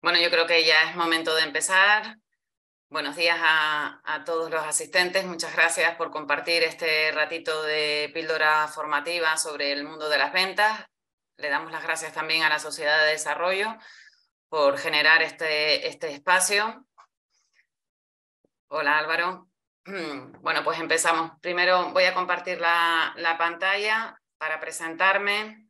Bueno, yo creo que ya es momento de empezar. Buenos días a todos los asistentes. Muchas gracias por compartir este ratito de píldora formativa sobre el mundo de las ventas. Le damos las gracias también a la Sociedad de Desarrollo por generar este espacio. Hola, Álvaro. Bueno, pues empezamos. Primero voy a compartir la pantalla para presentarme.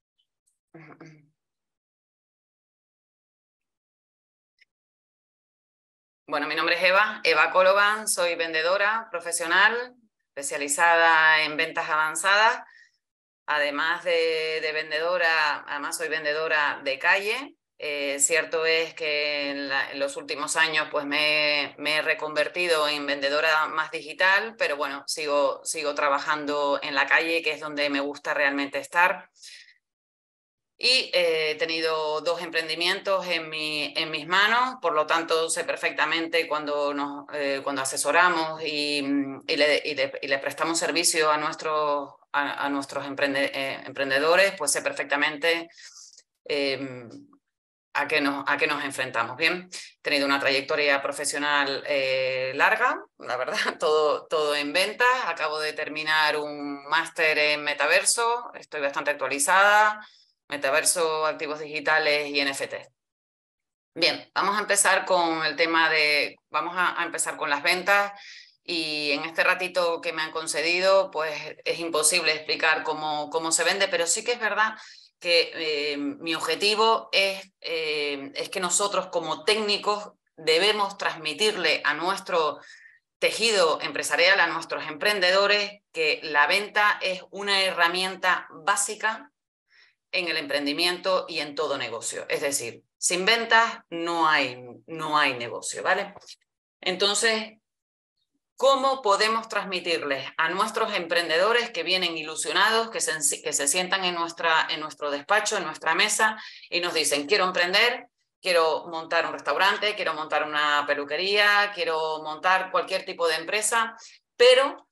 Bueno, mi nombre es Eva Coloban, soy vendedora profesional, especializada en ventas avanzadas. Además de vendedora, además soy vendedora de calle. Cierto es que en los últimos años pues me he reconvertido en vendedora más digital, pero bueno, sigo trabajando en la calle, que es donde me gusta realmente estar. Y he tenido 2 emprendimientos en mis manos, por lo tanto sé perfectamente cuando asesoramos y le prestamos servicio a nuestros emprendedores, pues sé perfectamente a qué nos enfrentamos. Bien, he tenido una trayectoria profesional larga, la verdad, todo en ventas. Acabo de terminar un máster en metaverso, estoy bastante actualizada. Metaverso, activos digitales y NFT. Bien, vamos a empezar con el tema vamos a empezar con las ventas, y en este ratito que me han concedido, pues es imposible explicar cómo se vende, pero sí que es verdad que mi objetivo es que nosotros como técnicos debemos transmitirle a nuestro tejido empresarial, a nuestros emprendedores, que la venta es una herramienta básica en el emprendimiento y en todo negocio. Es decir, sin ventas no hay negocio, ¿vale? Entonces, ¿cómo podemos transmitirles a nuestros emprendedores que vienen ilusionados, que se sientan en nuestro despacho, en nuestra mesa, y nos dicen: quiero emprender, quiero montar un restaurante, quiero montar una peluquería, quiero montar cualquier tipo de empresa, pero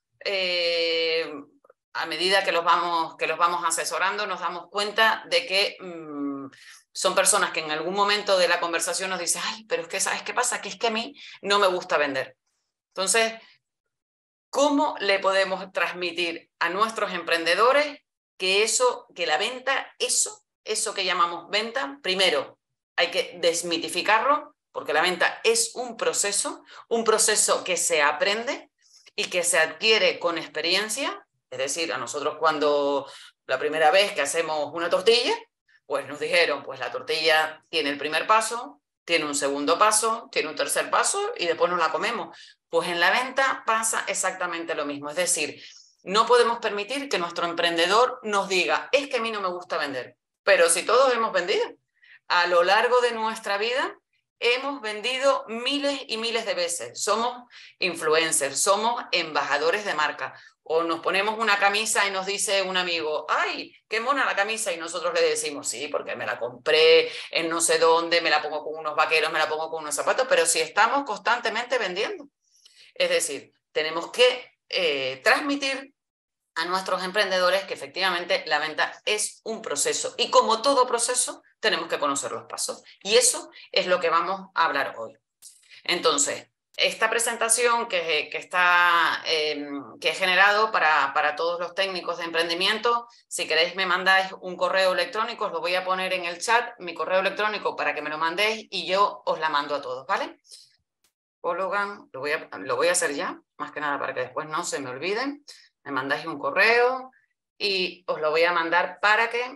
a medida que los vamos asesorando, nos damos cuenta de que son personas que en algún momento de la conversación nos dicen: ay, pero es que ¿sabes qué pasa? Que es que a mí no me gusta vender. Entonces, ¿cómo le podemos transmitir a nuestros emprendedores que la venta, eso que llamamos venta, primero hay que desmitificarlo, porque la venta es un proceso que se aprende y que se adquiere con experiencia? Es decir, a nosotros cuando la primera vez que hacemos una tortilla, pues nos dijeron: pues la tortilla tiene el primer paso, tiene un segundo paso, tiene un tercer paso y después nos la comemos. Pues en la venta pasa exactamente lo mismo. Es decir, no podemos permitir que nuestro emprendedor nos diga: es que a mí no me gusta vender. Pero si todos hemos vendido, a lo largo de nuestra vida hemos vendido miles y miles de veces. Somos influencers, somos embajadores de marca. O nos ponemos una camisa y nos dice un amigo: ¡ay, qué mona la camisa! Y nosotros le decimos: sí, porque me la compré en no sé dónde, me la pongo con unos vaqueros, me la pongo con unos zapatos. Pero si estamos constantemente vendiendo. Es decir, tenemos que transmitir a nuestros emprendedores que efectivamente la venta es un proceso, y como todo proceso tenemos que conocer los pasos, y eso es lo que vamos a hablar hoy. Entonces, esta presentación que he generado para todos los técnicos de emprendimiento, si queréis me mandáis un correo electrónico, os lo voy a poner en el chat, mi correo electrónico, para que me lo mandéis y yo os la mando a todos, ¿vale? Logan, lo voy a hacer ya, más que nada para que después no se me olviden. Me mandáis un correo y os lo voy a mandar para que...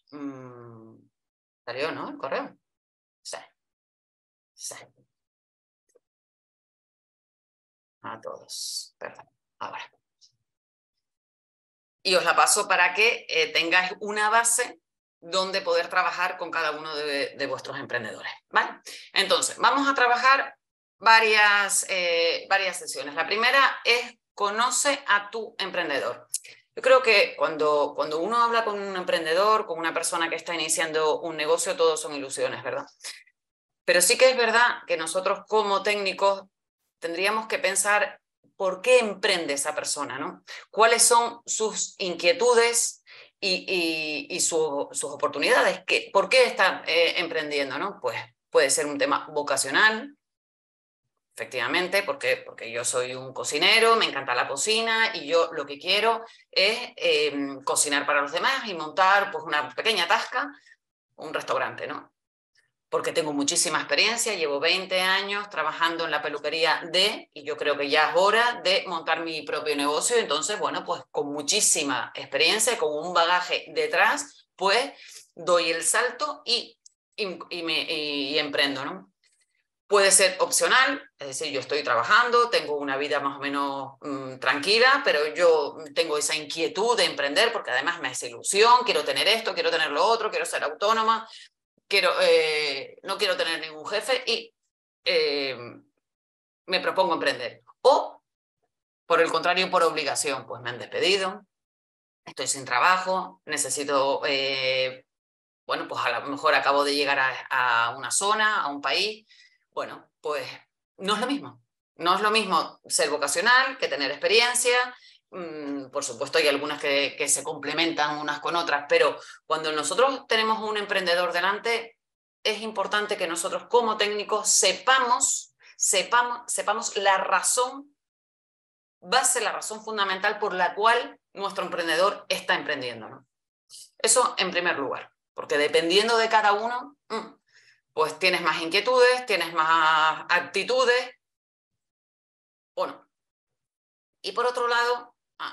¿Salió, no, el correo? Sí. Sí. A todos. Perfecto. Ahora. Y os la paso para que tengáis una base donde poder trabajar con cada uno de vuestros emprendedores, ¿vale? Entonces, vamos a trabajar varias sesiones. La primera es: conoce a tu emprendedor. Yo creo que cuando uno habla con un emprendedor, con una persona que está iniciando un negocio, todos son ilusiones, ¿verdad? Pero sí que es verdad que nosotros como técnicos tendríamos que pensar por qué emprende esa persona, ¿no? ¿Cuáles son sus inquietudes y sus oportunidades? ¿Por qué está emprendiendo, ¿no? Pues puede ser un tema vocacional, efectivamente, porque yo soy un cocinero, me encanta la cocina y yo lo que quiero es cocinar para los demás y montar pues, una pequeña tasca, un restaurante, ¿no? Porque tengo muchísima experiencia, llevo 20 años trabajando en la peluquería y yo creo que ya es hora de montar mi propio negocio. Entonces, bueno, pues con muchísima experiencia, con un bagaje detrás, pues doy el salto y emprendo, ¿no? Puede ser opcional, es decir, yo estoy trabajando, tengo una vida más o menos tranquila, pero yo tengo esa inquietud de emprender porque además me hace ilusión, quiero tener esto, quiero tener lo otro, quiero ser autónoma, no quiero tener ningún jefe y me propongo emprender. O, por el contrario, por obligación, pues me han despedido, estoy sin trabajo, necesito, bueno, pues a lo mejor acabo de llegar a una zona, a un país. Bueno, pues no es lo mismo. No es lo mismo ser vocacional que tener experiencia. Por supuesto, hay algunas que se complementan unas con otras, pero cuando nosotros tenemos un emprendedor delante, es importante que nosotros como técnicos sepamos la razón, va a ser la razón fundamental por la cual nuestro emprendedor está emprendiendo, ¿no? Eso en primer lugar, porque dependiendo de cada uno, pues tienes más inquietudes, tienes más actitudes, o no. Y por otro lado,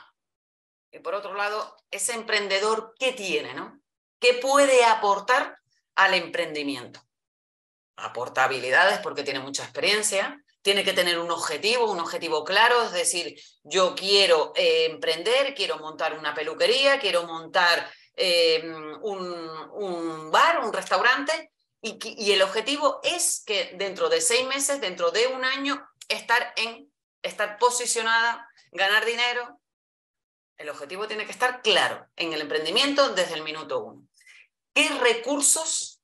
ese emprendedor, ¿qué tiene, no? ¿Qué puede aportar al emprendimiento? Aporta habilidades porque tiene mucha experiencia, tiene que tener un objetivo claro, es decir, yo quiero emprender, quiero montar una peluquería, quiero montar un bar, un restaurante, y el objetivo es que dentro de 6 meses, dentro de un año, estar posicionada, ganar dinero. El objetivo tiene que estar claro en el emprendimiento desde el minuto 1. ¿Qué recursos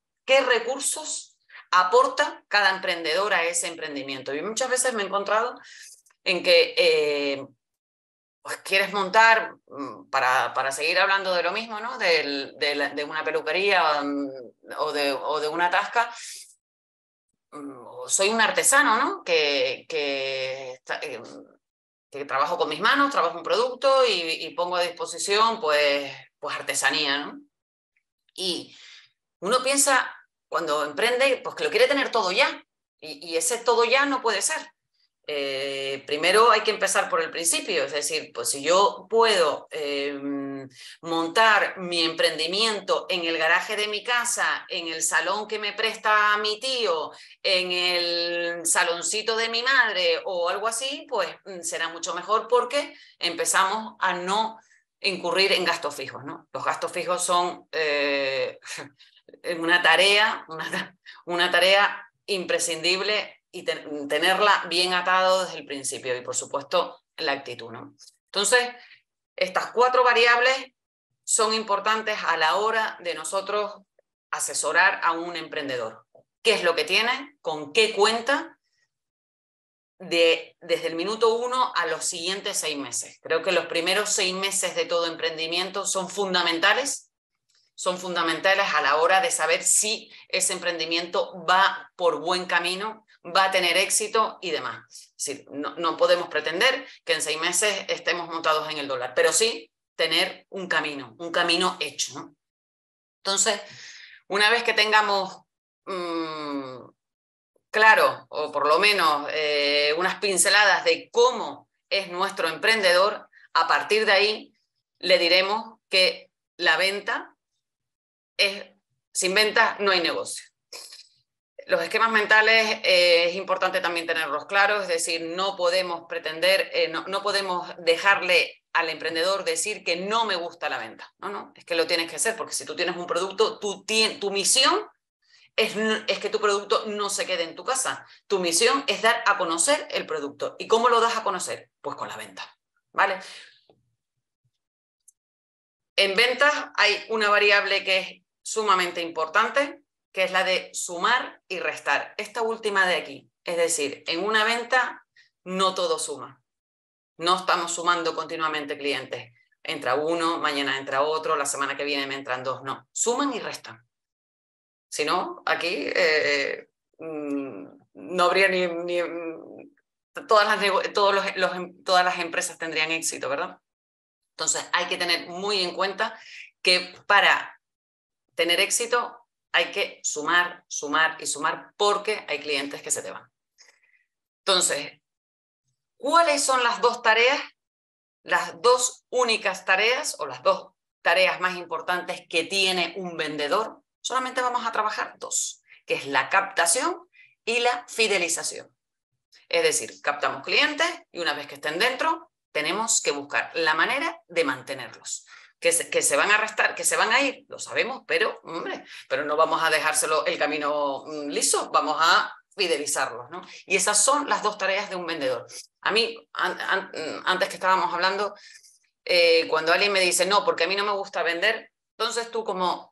aporta cada emprendedor a ese emprendimiento? Y muchas veces me he encontrado en que pues quieres montar, para seguir hablando de lo mismo, ¿no? de una peluquería o de una tasca, soy un artesano, ¿no? que trabajo con mis manos, trabajo un producto y pongo a disposición pues artesanía, ¿no? Y uno piensa, cuando emprende, pues que lo quiere tener todo ya. Y ese todo ya no puede ser. Primero hay que empezar por el principio. Es decir, pues si yo puedo montar mi emprendimiento en el garaje de mi casa, en el salón que me presta mi tío, en el saloncito de mi madre o algo así, pues será mucho mejor porque empezamos a no incurrir en gastos fijos, ¿no? Los gastos fijos son una tarea imprescindible y tenerla bien atado desde el principio y, por supuesto, la actitud, ¿no? Entonces, estas 4 variables son importantes a la hora de nosotros asesorar a un emprendedor. ¿Qué es lo que tiene? ¿Con qué cuenta? Desde el minuto 1 a los siguientes 6 meses. Creo que los primeros 6 meses de todo emprendimiento son fundamentales a la hora de saber si ese emprendimiento va por buen camino, va a tener éxito y demás. Es decir, no podemos pretender que en 6 meses estemos montados en el dólar, pero sí tener un camino hecho, ¿no? Entonces, una vez que tengamos claro, o por lo menos unas pinceladas de cómo es nuestro emprendedor, a partir de ahí le diremos que la venta sin venta no hay negocio. Los esquemas mentales es importante también tenerlos claros, es decir, no podemos pretender, no podemos dejarle al emprendedor decir que no me gusta la venta. No, es que lo tienes que hacer, porque si tú tienes un producto, tu misión es que tu producto no se quede en tu casa. Tu misión es dar a conocer el producto. ¿Y cómo lo das a conocer? Pues con la venta, ¿vale? En ventas hay una variable que es sumamente importante, que es la de sumar y restar. Esta última de aquí. Es decir, en una venta no todo suma. No estamos sumando continuamente clientes. Entra uno, mañana entra otro, la semana que viene me entran 2. No, suman y restan. Si no, aquí no habría todas las empresas tendrían éxito, ¿verdad? Entonces hay que tener muy en cuenta que para tener éxito hay que sumar, sumar y sumar, porque hay clientes que se te van. Entonces, ¿cuáles son las dos tareas, las dos únicas tareas o las dos tareas más importantes que tiene un vendedor? Solamente vamos a trabajar dos, que es la captación y la fidelización. Es decir, captamos clientes y una vez que estén dentro, tenemos que buscar la manera de mantenerlos. Que se van a restar, que se van a ir, lo sabemos, pero, hombre, pero no vamos a dejárselo el camino liso, vamos a fidelizarlos, ¿no? Y esas son las dos tareas de un vendedor. A mí, antes que estábamos hablando, cuando alguien me dice, no, porque a mí no me gusta vender, entonces tú como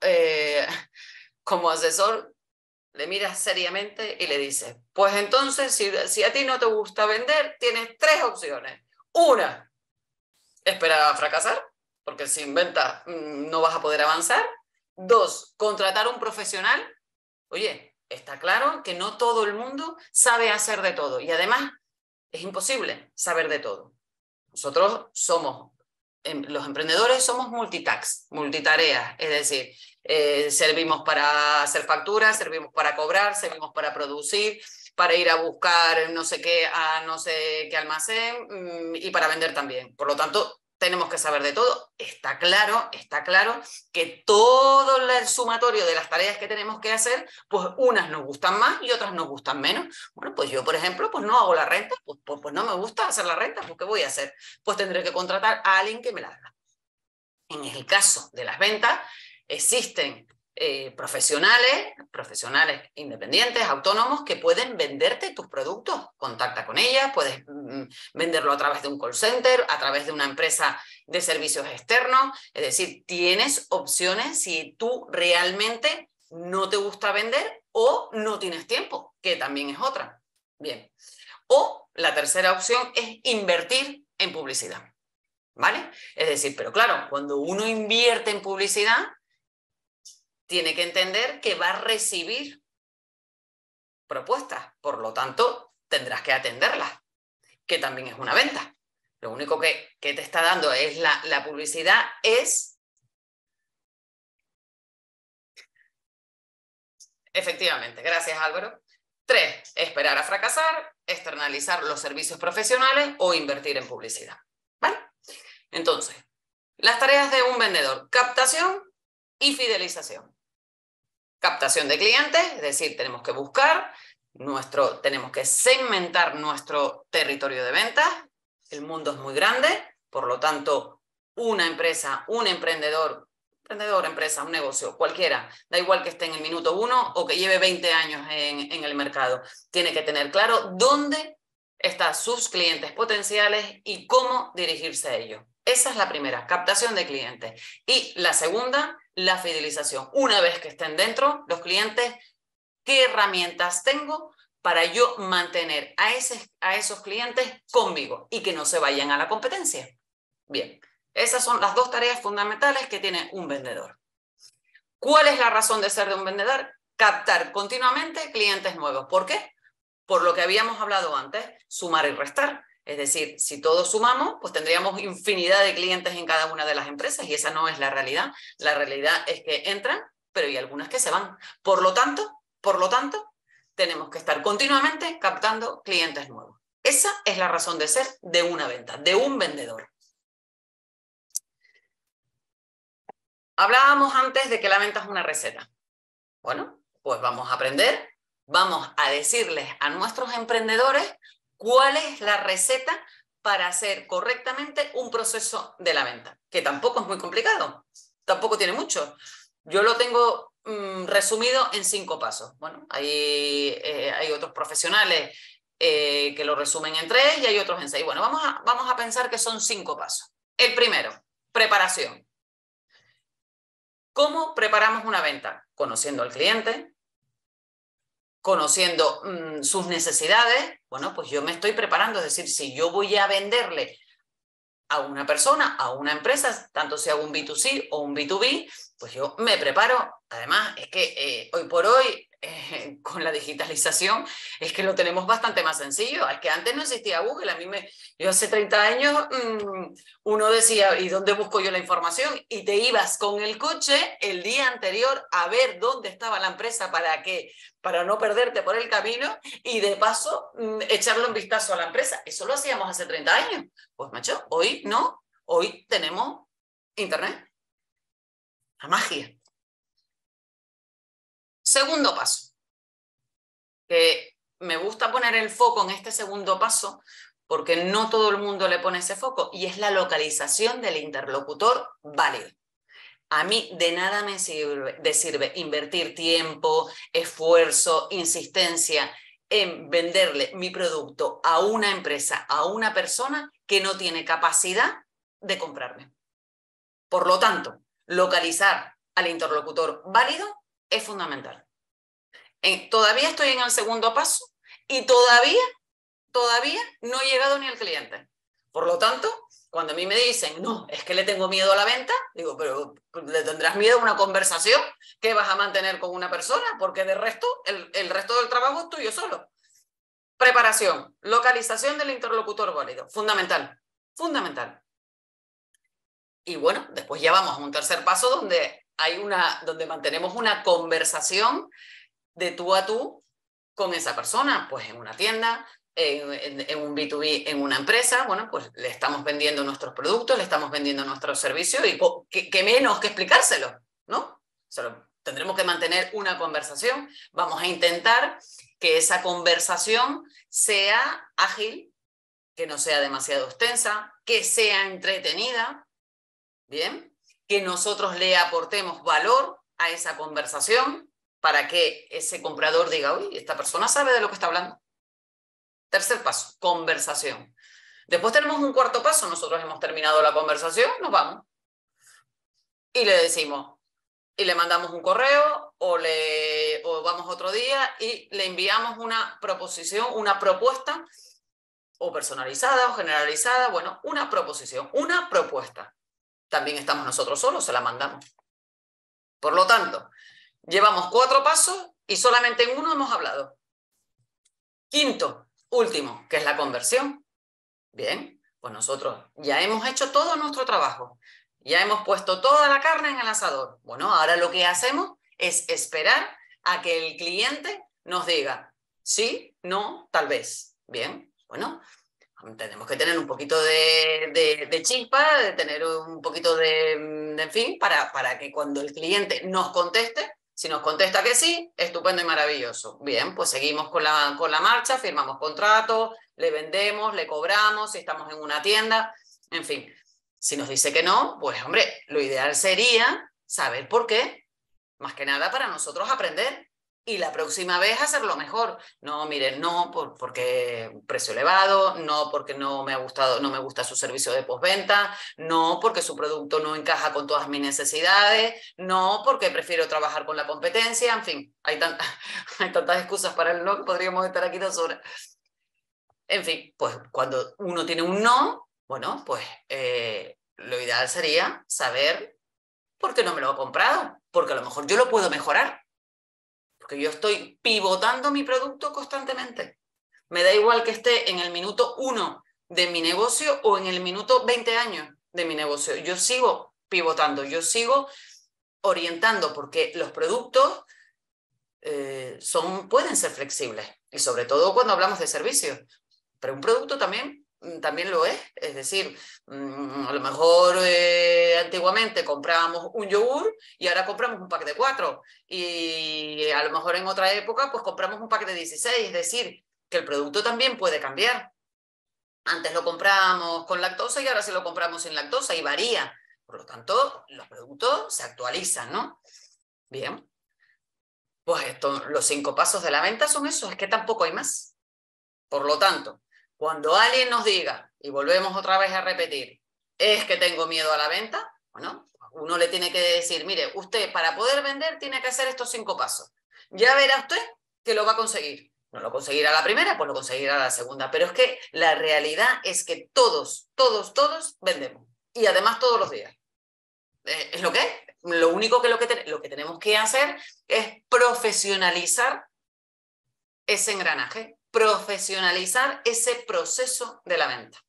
asesor le miras seriamente y le dices, pues entonces, si a ti no te gusta vender, tienes tres opciones. Una, esperar a fracasar, porque sin venta no vas a poder avanzar. Dos, contratar un profesional. Oye, está claro que no todo el mundo sabe hacer de todo y además es imposible saber de todo. Nosotros somos, los emprendedores somos multitareas, es decir, servimos para hacer facturas, servimos para cobrar, servimos para producir, para ir a buscar no sé qué a no sé qué almacén y para vender también. Por lo tanto, tenemos que saber de todo. Está claro que todo el sumatorio de las tareas que tenemos que hacer, pues unas nos gustan más y otras nos gustan menos. Bueno, pues yo, por ejemplo, pues no hago la renta, pues no me gusta hacer la renta, pues ¿qué voy a hacer? Pues tendré que contratar a alguien que me la haga. En el caso de las ventas, existen profesionales independientes, autónomos, que pueden venderte tus productos. Contacta con ellas, puedes venderlo a través de un call center, a través de una empresa de servicios externos. Es decir, tienes opciones si tú realmente no te gusta vender o no tienes tiempo, que también es otra. Bien. O la tercera opción es invertir en publicidad. ¿Vale? Es decir, pero claro, cuando uno invierte en publicidad, tiene que entender que va a recibir propuestas, por lo tanto, tendrás que atenderlas, que también es una venta. Lo único que te está dando es la publicidad, es efectivamente, gracias Álvaro. 3, esperar a fracasar, externalizar los servicios profesionales o invertir en publicidad. ¿Vale? Entonces, las tareas de un vendedor: captación y fidelización. Captación de clientes, es decir, tenemos que buscar, tenemos que segmentar nuestro territorio de ventas. El mundo es muy grande, por lo tanto, una empresa, un emprendedor, empresa, un negocio, cualquiera, da igual que esté en el minuto 1 o que lleve 20 años en el mercado, tiene que tener claro dónde están sus clientes potenciales y cómo dirigirse a ellos. Esa es la primera, captación de clientes. Y la segunda, la fidelización. Una vez que estén dentro los clientes, ¿qué herramientas tengo para yo mantener a esos clientes conmigo y que no se vayan a la competencia? Bien, esas son las dos tareas fundamentales que tiene un vendedor. ¿Cuál es la razón de ser de un vendedor? Captar continuamente clientes nuevos. ¿Por qué? Por lo que habíamos hablado antes, sumar y restar. Es decir, si todos sumamos, pues tendríamos infinidad de clientes en cada una de las empresas y esa no es la realidad. La realidad es que entran, pero hay algunas que se van. Por lo tanto, tenemos que estar continuamente captando clientes nuevos. Esa es la razón de ser de una venta, de un vendedor. Hablábamos antes de que la venta es una receta. Bueno, pues vamos a aprender, vamos a decirles a nuestros emprendedores cuál es la receta para hacer correctamente un proceso de la venta, que tampoco es muy complicado, tampoco tiene mucho. Yo lo tengo resumido en 5 pasos. Bueno, hay otros profesionales que lo resumen en 3 y hay otros en 6. Bueno, vamos a pensar que son 5 pasos. El primero, preparación. ¿Cómo preparamos una venta? Conociendo al cliente, conociendo sus necesidades. Bueno, pues yo me estoy preparando, es decir, si yo voy a venderle a una persona, a una empresa, tanto sea un B2C o un B2B, pues yo me preparo. Además, es que hoy por hoy con la digitalización es que lo tenemos bastante más sencillo. Es que antes no existía Google. Yo hace 30 años uno decía, ¿y dónde busco yo la información? Y te ibas con el coche el día anterior a ver dónde estaba la empresa para no perderte por el camino y de paso echarle un vistazo a la empresa. Eso lo hacíamos hace 30 años. Pues macho, hoy no. Hoy tenemos internet. La magia. Segundo paso, que me gusta poner el foco en este segundo paso porque no todo el mundo le pone ese foco, y es la localización del interlocutor válido. A mí de nada me sirve invertir tiempo, esfuerzo, insistencia en venderle mi producto a una empresa, a una persona que no tiene capacidad de comprarme. Por lo tanto, localizar al interlocutor válido es fundamental. Todavía estoy en el segundo paso y todavía no he llegado ni al cliente. Por lo tanto, cuando a mí me dicen, no, es que le tengo miedo a la venta, digo, pero ¿le tendrás miedo a una conversación que vas a mantener con una persona? Porque de resto, el resto del trabajo es tuyo solo. Preparación, localización del interlocutor válido, fundamental, fundamental. Y bueno, después ya vamos a un tercer paso donde mantenemos una conversación de tú a tú con esa persona, pues en una tienda, en un B2B, en una empresa. Bueno, pues le estamos vendiendo nuestros productos, le estamos vendiendo nuestros servicios y qué menos que explicárselo, ¿no? Tendremos que mantener una conversación. Vamos a intentar que esa conversación sea ágil, que no sea demasiado extensa, que sea entretenida, ¿bien? Que nosotros le aportemos valor a esa conversación para que ese comprador diga, uy, esta persona sabe de lo que está hablando. Tercer paso, conversación. Después tenemos un cuarto paso, nosotros hemos terminado la conversación, nos vamos. Y le decimos, y le mandamos un correo o vamos otro día y le enviamos una proposición, una propuesta, o personalizada o generalizada, bueno, una proposición, una propuesta. También estamos nosotros solos, se la mandamos. Por lo tanto, llevamos 4 pasos y solamente en uno hemos hablado. Quinto, último, que es la conversión. Bien, pues nosotros ya hemos hecho todo nuestro trabajo. Ya hemos puesto toda la carne en el asador. Bueno, ahora lo que hacemos es esperar a que el cliente nos diga sí, no, tal vez. Bien, bueno, tenemos que tener un poquito de chispa, de tener un poquito en fin, para que cuando el cliente nos conteste, si nos contesta que sí, estupendo y maravilloso. Bien, pues seguimos con la marcha, firmamos contrato, le vendemos, le cobramos, si estamos en una tienda, en fin. Si nos dice que no, pues hombre, lo ideal sería saber por qué, más que nada para nosotros aprender. Y la próxima vez hacerlo mejor. No, miren, no porque precio elevado, no porque no me gusta su servicio de postventa, no porque su producto no encaja con todas mis necesidades, no porque prefiero trabajar con la competencia, en fin, hay tantas excusas para el no que podríamos estar aquí 2 horas. En fin, pues cuando uno tiene un no, bueno, pues lo ideal sería saber por qué no me lo ha comprado, porque a lo mejor yo lo puedo mejorar. Porque yo estoy pivotando mi producto constantemente. Me da igual que esté en el minuto 1 de mi negocio o en el minuto 20 años de mi negocio. Yo sigo pivotando, yo sigo orientando, porque los productos pueden ser flexibles. Y sobre todo cuando hablamos de servicios. Pero un producto también lo es decir, a lo mejor antiguamente comprábamos un yogur y ahora compramos un pack de 4 y a lo mejor en otra época pues compramos un pack de 16, es decir, que el producto también puede cambiar. Antes lo compramos con lactosa y ahora sí lo compramos sin lactosa y varía. Por lo tanto, los productos se actualizan, ¿no? Bien, pues los 5 pasos de la venta son esos, es que tampoco hay más. Por lo tanto, cuando alguien nos diga, y volvemos otra vez a repetir, es que tengo miedo a la venta, bueno, uno le tiene que decir, mire, usted para poder vender tiene que hacer estos 5 pasos. Ya verá usted que lo va a conseguir. No lo conseguirá a la primera, pues lo conseguirá a la segunda. Pero es que la realidad es que todos vendemos. Y además todos los días. Es lo que es. lo único que lo que tenemos que hacer es profesionalizar ese engranaje, profesionalizar ese proceso de la venta.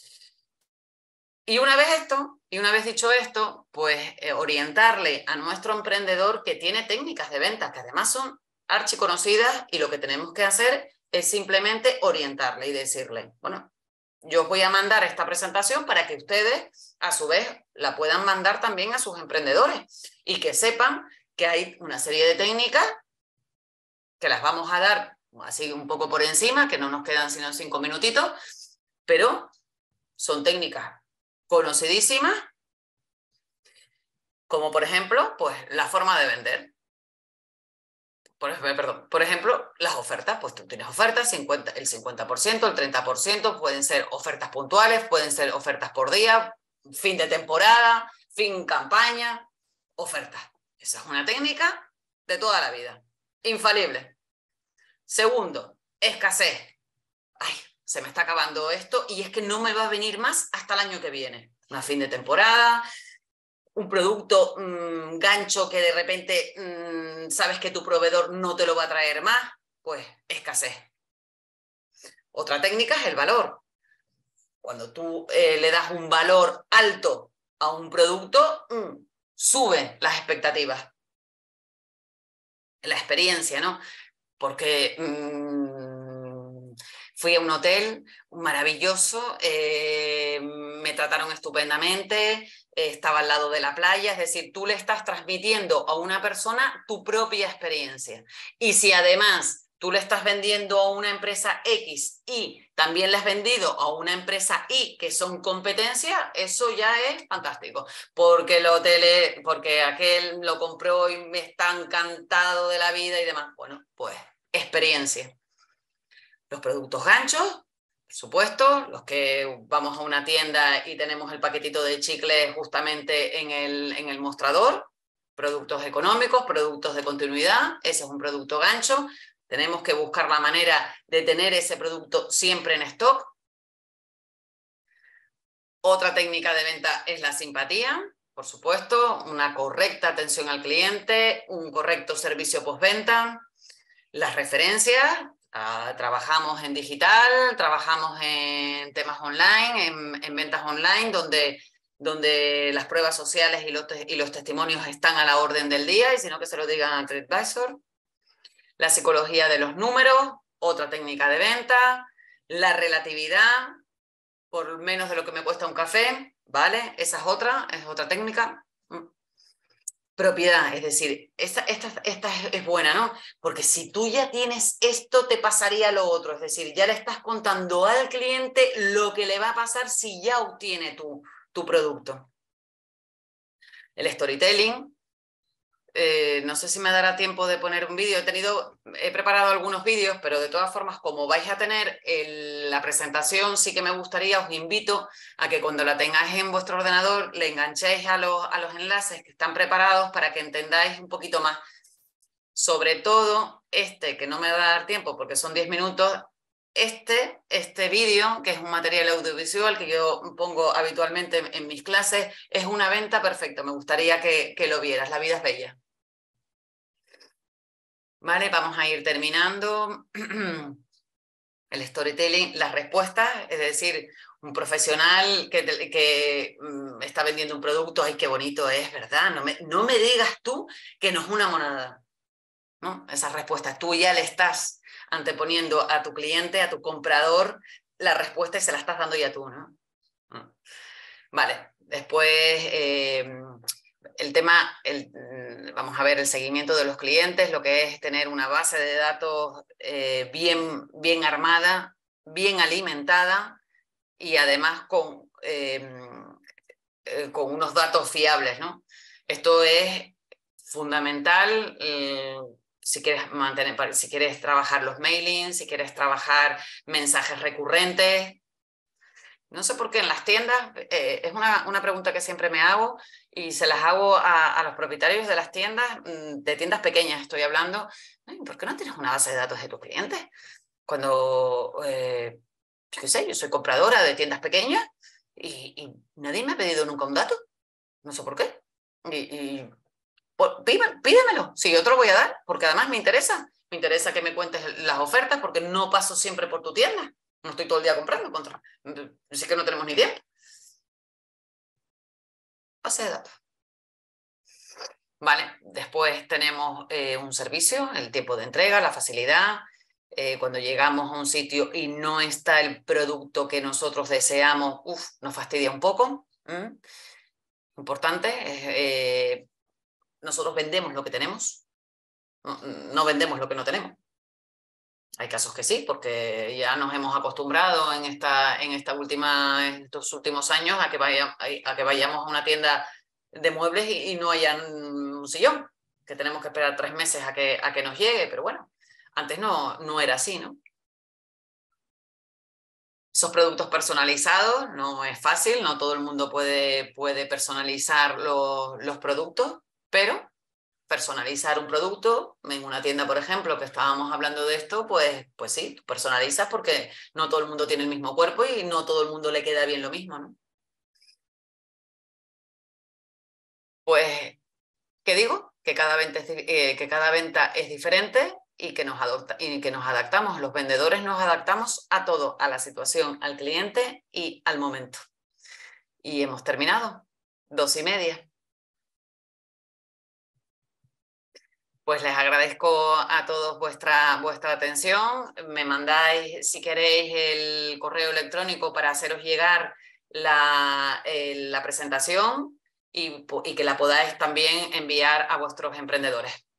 Y una vez dicho esto, pues orientarle a nuestro emprendedor que tiene técnicas de venta que además son archiconocidas, y lo que tenemos que hacer es simplemente orientarle y decirle, bueno, yo os voy a mandar esta presentación para que ustedes a su vez la puedan mandar también a sus emprendedores y que sepan que hay una serie de técnicas que las vamos a dar así un poco por encima, que no nos quedan sino 5 minutitos, pero son técnicas conocidísimas, como por ejemplo, pues la forma de vender. Por ejemplo, las ofertas, pues tú tienes ofertas, el 50%, el 30%, pueden ser ofertas puntuales, pueden ser ofertas por día, fin de temporada, fin campaña, ofertas. Esa es una técnica de toda la vida, infalible. Segundo, escasez. Ay, se me está acabando esto y es que no me va a venir más hasta el año que viene. Una fin de temporada, un producto gancho que de repente sabes que tu proveedor no te lo va a traer más, pues escasez. Otra técnica es el valor. Cuando tú le das un valor alto a un producto, sube las expectativas. La experiencia, ¿no? Porque fui a un hotel maravilloso, me trataron estupendamente, estaba al lado de la playa, es decir, tú le estás transmitiendo a una persona tu propia experiencia. Y si además tú le estás vendiendo a una empresa X y también le has vendido a una empresa Y que son competencia, eso ya es fantástico, porque el hotel, porque aquel lo compró y me está encantado de la vida y demás. Bueno, pues experiencia. Los productos ganchos, por supuesto, los que vamos a una tienda y tenemos el paquetito de chicles justamente en el mostrador, productos económicos, productos de continuidad, ese es un producto gancho. Tenemos que buscar la manera de tener ese producto siempre en stock. Otra técnica de venta es la simpatía, por supuesto, una correcta atención al cliente, un correcto servicio postventa, las referencias. Trabajamos en digital, trabajamos en temas online, en ventas online, donde las pruebas sociales y los testimonios están a la orden del día, y si no que se lo digan a TripAdvisor. La psicología de los números, otra técnica de venta. La relatividad, por menos de lo que me cuesta un café, ¿vale? Esa es otra técnica. Propiedad, es decir, esta es buena, ¿no? Porque si tú ya tienes esto, te pasaría lo otro, es decir, ya le estás contando al cliente lo que le va a pasar si ya obtiene tu producto. El storytelling, no sé si me dará tiempo de poner un vídeo, he preparado algunos vídeos, pero de todas formas, como vais a tener la presentación, sí que me gustaría, os invito a que cuando la tengáis en vuestro ordenador, le enganchéis a los enlaces que están preparados para que entendáis un poquito más. Sobre todo que no me va a dar tiempo porque son 10 minutos, este vídeo, que es un material audiovisual que yo pongo habitualmente en mis clases, es una venta perfecta. Me gustaría que lo vieras. La vida es bella. Vale, vamos a ir terminando. El storytelling, las respuestas, es decir, un profesional que está vendiendo un producto, ¡ay, qué bonito es!, ¿verdad? No me digas tú que no es una monada, ¿no? Esas respuestas, tú ya le estás anteponiendo a tu cliente, a tu comprador, la respuesta y se la estás dando ya tú, ¿no? Vale, después el tema, vamos a ver el seguimiento de los clientes, lo que es tener una base de datos bien armada, bien alimentada y además con unos datos fiables, ¿no? Esto es fundamental si quieres trabajar los mailings, si quieres trabajar mensajes recurrentes. No sé por qué en las tiendas, es una pregunta que siempre me hago y se las hago a los propietarios de las tiendas, de tiendas pequeñas estoy hablando. ¿Por qué no tienes una base de datos de tus clientes? Cuando, yo qué sé, yo soy compradora de tiendas pequeñas y nadie me ha pedido nunca un dato. No sé por qué. Pues pídemelo, si yo te lo voy a dar, porque además me interesa que me cuentes las ofertas, porque no paso siempre por tu tienda, no estoy todo el día comprando contra, así que no tenemos ni tiempo. Base de datos. Vale, después tenemos un servicio, el tiempo de entrega, la facilidad. Cuando llegamos a un sitio y no está el producto que nosotros deseamos, nos fastidia un poco. Importante, nosotros vendemos lo que tenemos, no vendemos lo que no tenemos. Hay casos que sí, porque ya nos hemos acostumbrado en estos últimos años a que vayamos a una tienda de muebles y no haya un sillón, que tenemos que esperar 3 meses a que nos llegue, pero bueno, antes no era así, ¿no? Esos productos personalizados no es fácil, no todo el mundo puede personalizar los productos, pero personalizar un producto en una tienda, por ejemplo, que estábamos hablando de esto, pues sí, personalizas porque no todo el mundo tiene el mismo cuerpo y no todo el mundo le queda bien lo mismo, ¿no? Pues, ¿qué digo? Que cada venta es diferente y que nos adaptamos. Los vendedores nos adaptamos a todo, a la situación, al cliente y al momento. Y hemos terminado. 2:30. Pues les agradezco a todos vuestra atención. Me mandáis, si queréis, el correo electrónico para haceros llegar la presentación y que la podáis también enviar a vuestros emprendedores.